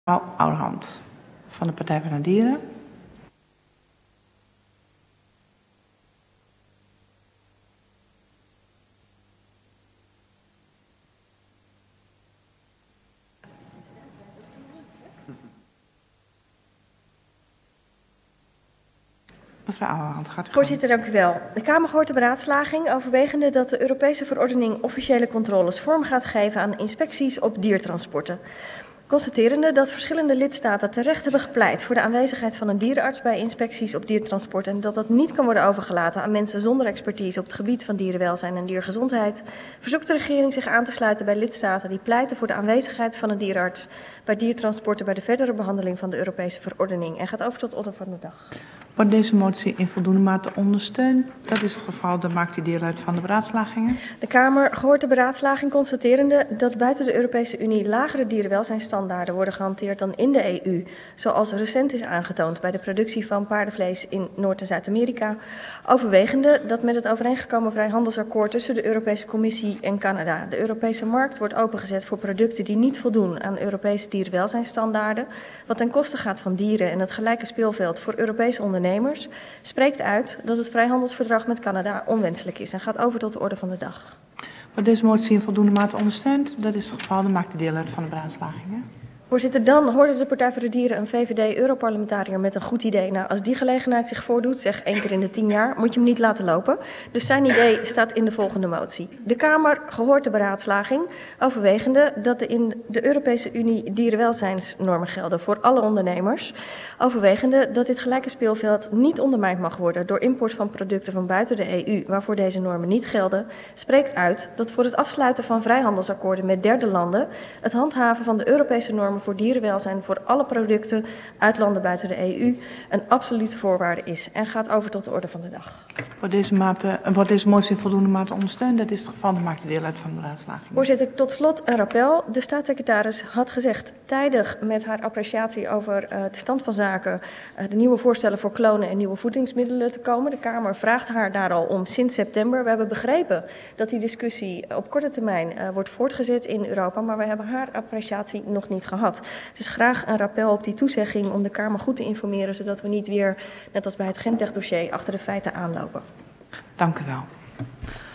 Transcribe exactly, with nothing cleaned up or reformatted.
Mevrouw Ouwehand van de Partij van de Dieren. Mevrouw Ouwehand, gaat u Voorzitter, dank u wel. De Kamer hoort de beraadslaging overwegende dat de Europese verordening officiële controles vorm gaat geven aan inspecties op diertransporten. Constaterende dat verschillende lidstaten terecht hebben gepleit voor de aanwezigheid van een dierenarts bij inspecties op diertransport en dat dat niet kan worden overgelaten aan mensen zonder expertise op het gebied van dierenwelzijn en diergezondheid, verzoekt de regering zich aan te sluiten bij lidstaten die pleiten voor de aanwezigheid van een dierenarts bij diertransporten bij de verdere behandeling van de Europese verordening en gaat over tot orde van de dag. Wordt deze motie in voldoende mate ondersteund? Dat is het geval, dan maakt u deel uit van de beraadslagingen. De Kamer hoort de beraadslaging constaterende dat buiten de Europese Unie lagere dierenwelzijnstandaarden worden gehanteerd dan in de E U, zoals recent is aangetoond bij de productie van paardenvlees in Noord- en Zuid-Amerika, overwegende dat met het overeengekomen vrijhandelsakkoord tussen de Europese Commissie en Canada de Europese markt wordt opengezet voor producten die niet voldoen aan Europese dierenwelzijnstandaarden, wat ten koste gaat van dieren en het gelijke speelveld voor Europese ondernemers. Ondernemers, spreekt uit dat het vrijhandelsverdrag met Canada onwenselijk is en gaat over tot de orde van de dag. Wordt deze motie in voldoende mate ondersteund? Dat is het geval, dan maakt u deel uit van de beraadslagingen. Voorzitter, dan hoorde de Partij voor de Dieren een V V D-Europarlementariër met een goed idee. Nou, als die gelegenheid zich voordoet, zeg één keer in de tien jaar, moet je hem niet laten lopen. Dus zijn idee staat in de volgende motie. De Kamer gehoord de beraadslaging, overwegende dat de in de Europese Unie dierenwelzijnsnormen gelden voor alle ondernemers. Overwegende dat dit gelijke speelveld niet ondermijnd mag worden door import van producten van buiten de E U, waarvoor deze normen niet gelden, spreekt uit dat voor het afsluiten van vrijhandelsakkoorden met derde landen het handhaven van de Europese normen voor dierenwelzijn voor alle producten uit landen buiten de E U een absolute voorwaarde is en gaat over tot de orde van de dag. Wordt deze, mate, wordt deze motie in voldoende mate ondersteund? Dat is het geval, dan maakt u deel uit van de beraadslaging. Voorzitter, tot slot een rappel. De staatssecretaris had gezegd tijdig met haar appreciatie over uh, de stand van zaken uh, de nieuwe voorstellen voor klonen en nieuwe voedingsmiddelen te komen. De Kamer vraagt haar daar al om sinds september. We hebben begrepen dat die discussie op korte termijn uh, wordt voortgezet in Europa, maar we hebben haar appreciatie nog niet gehad. Dus graag een rappel op die toezegging om de Kamer goed te informeren, zodat we niet weer, net als bij het Gentech dossier, achter de feiten aanlopen. Dank u wel.